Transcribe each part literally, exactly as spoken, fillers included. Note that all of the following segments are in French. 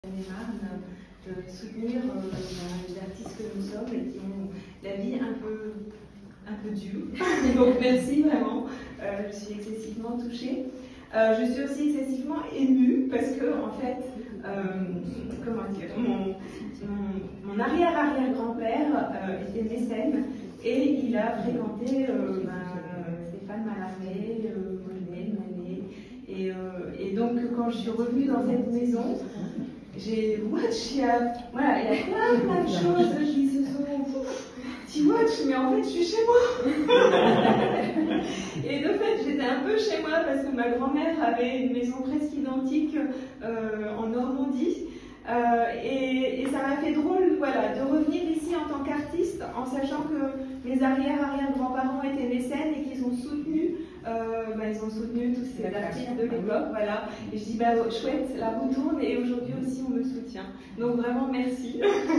de soutenir euh, les artistes que nous sommes et qui ont la vie un peu, un peu dure. Donc merci vraiment, euh, je suis excessivement touchée. Euh, je suis aussi excessivement émue parce que, en fait, euh, comment dire, mon, mon, mon arrière-arrière-grand-père euh, était mécène et il a fréquenté euh, ben, Stéphane Mallarmé, euh, Monet, Manet. Et, euh, et donc, quand je suis revenue dans cette maison, j'ai watch, il y a, voilà, il y a plein, plein de choses qui se sont dit watch, mais en fait, je suis chez moi. Et de fait, j'étais un peu chez moi parce que ma grand-mère avait une maison presque identique euh, en Normandie. Euh, et, et ça m'a fait drôle, voilà, de revenir ici en tant qu'artiste, en sachant que mes arrière-arrière-grands-parents étaient mécènes et qu'ils ont soutenu, euh, bah, ils ont soutenu tous ces artistes de l'époque, voilà. Et je dis, bah, chouette, la roue tourne et aujourd'hui aussi on me soutient. Donc vraiment merci,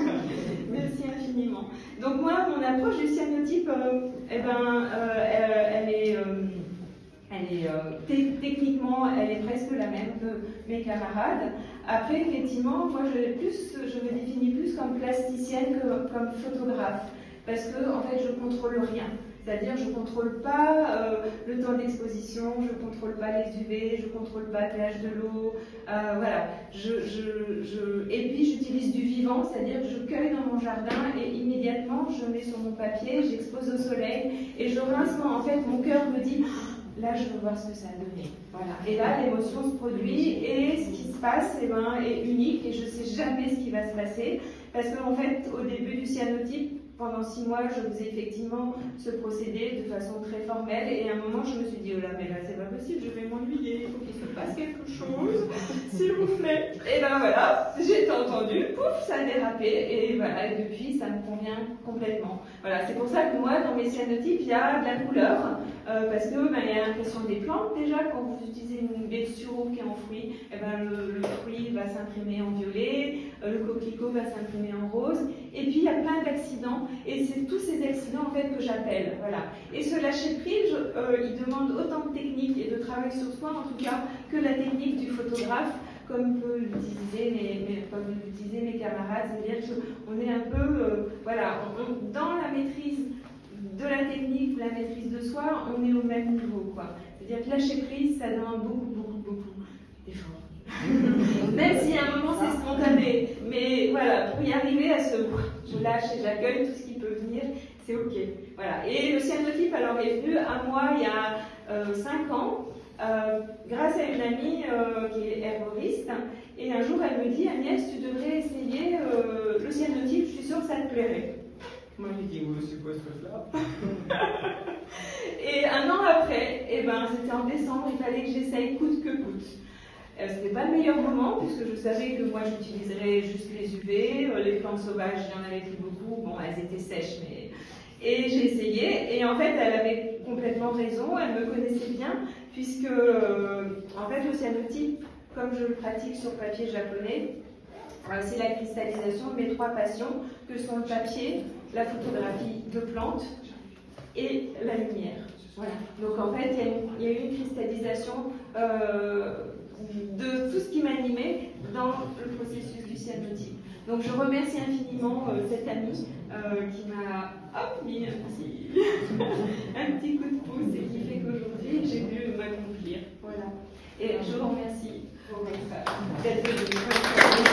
merci infiniment. Donc moi, mon approche du cyanotype, euh, eh ben, euh, elle, elle est... Euh, Elle est, euh, techniquement, elle est presque la même que mes camarades. Après, effectivement, moi, je, plus, je me définis plus comme plasticienne que comme photographe, parce que, en fait, je contrôle rien. C'est-à-dire, je ne contrôle pas euh, le temps d'exposition, je ne contrôle pas les U V, je ne contrôle pas le pH de l'eau, euh, voilà. Je, je, je... Et puis, j'utilise du vivant, c'est-à-dire que je cueille dans mon jardin et immédiatement, je mets sur mon papier, j'expose au soleil et je rince. En fait, mon cœur me dit... Là, je veux voir ce que ça a donné. Voilà. Et là, l'émotion se produit et ce qui se passe eh ben, est unique et je ne sais jamais ce qui va se passer. Parce qu'en fait, au début du cyanotype, pendant six mois, je faisais effectivement ce procédé de façon très formelle et à un moment, je me suis dit, oh là, mais là, c'est pas possible, je vais m'ennuyer, il faut qu'il se passe quelque chose, s'il vous plaît. Et ben voilà, j'ai entendu, pouf, ça a dérapé et voilà, et depuis, ça me convient complètement. Voilà, c'est pour ça que moi, dans mes cyanotypes, il y a de la couleur, euh, parce que ben, il y a l'impression des plantes déjà, quand vous utilisez une baie de sureau qui est enfouie, et ben, le, le fruit va s'imprimer en violet, euh, le coquelicot va s'imprimer en rose, et puis il y a plein d'accidents. Et c'est tous ces accidents en fait que j'appelle, voilà. Et ce lâcher prise, euh, il demande autant de technique et de travail sur soi en tout cas que la technique du photographe, comme peut l'utiliser mes, mes, comme l'utiliser mes camarades. C'est-à-dire qu'on est un peu, euh, voilà, on, dans la maîtrise de la technique, la maîtrise de soi, on est au même niveau, quoi. C'est-à-dire que lâcher prise, ça demande beaucoup, beaucoup, beaucoup d'efforts. Même si à un moment c'est spontané, mais voilà, pour y arriver à ce je lâche et j'accueille tout ce qui peut venir, c'est ok. Voilà. Et le cyanotype alors est venu à moi il y a euh, cinq ans, euh, grâce à une amie euh, qui est herboriste, et un jour elle me dit Agnès, tu devrais essayer euh, le cyanotype, je suis sûre que ça te plairait. Moi je lui dis oui, c'est quoi ce truc-là? Et un an après, eh ben, c'était en décembre, il fallait que j'essaye coûte que coûte. Euh, ce n'était pas le meilleur moment, puisque je savais que moi j'utiliserais juste les U V, euh, les plantes sauvages, j'en avais pris beaucoup, bon elles étaient sèches, mais... Et j'ai essayé, et en fait elle avait complètement raison, elle me connaissait bien, puisque euh, en fait le cyanotype, comme je le pratique sur papier japonais, euh, c'est la cristallisation de mes trois passions, que sont le papier, la photographie de plantes et la lumière. Voilà. Donc en fait il y, y a eu une cristallisation euh, de tout ce qui m'animait dans le processus du cyanotype. Donc je remercie infiniment euh, cette amie euh, qui m'a mis un petit, un petit coup de pouce et qui fait qu'aujourd'hui j'ai pu m'accomplir. Voilà. Et je vous remercie pour votre d'être venu.